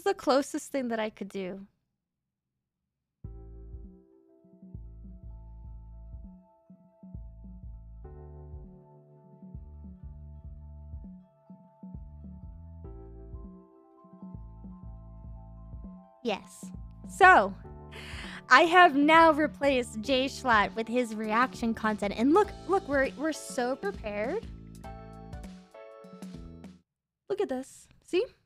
the closest thing that I could do. Yes. So, I have now replaced Shclatt with his reaction content. And look, we're so prepared. Look at this. See?